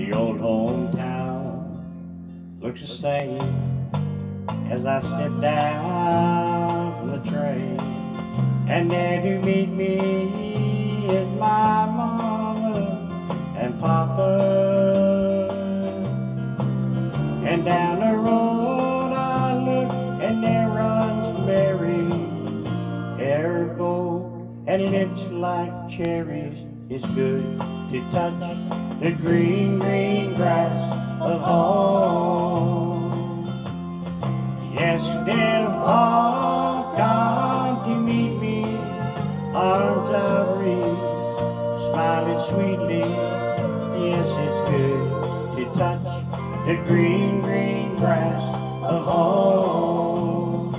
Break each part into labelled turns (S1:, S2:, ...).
S1: The old hometown looks the same as I step down from the train, and there to meet me is my mama and papa. And down the road I look, and there runs Mary, hair of gold and lips like cherries. It's good to touch the green, green grass of home. Yes, they'll all come to meet me, arms outreached, smiling sweetly. Yes, it's good to touch the green, green grass of home.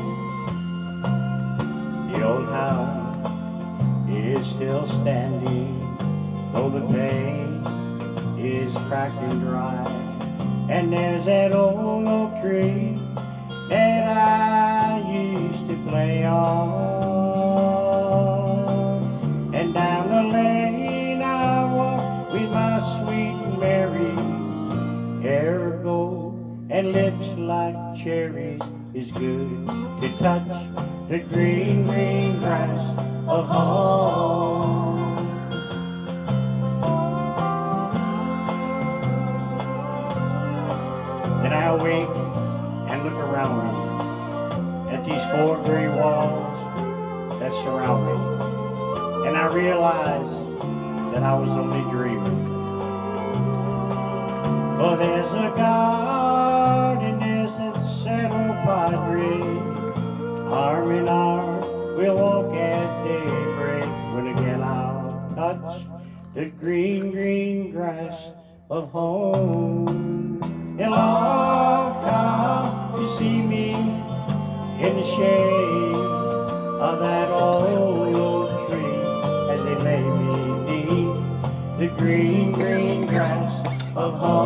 S1: The old house is still standing, though the paint is cracked and dry, and there's that old oak tree that I used to play on. And down the lane I walk with my sweet Mary, hair of gold and lips like cherries. It's good to touch the green, green grass of home. Then I awake and look around me at these four gray walls that surround me, and I realize that I was only dreaming. For there's a God and there's that Cerro Padre, arm in arm we'll walk at daybreak, when again I'll touch the green, green grass of home. They'll all come to see me in the shade of that old oak tree as they lay beneath the green, green grass of home.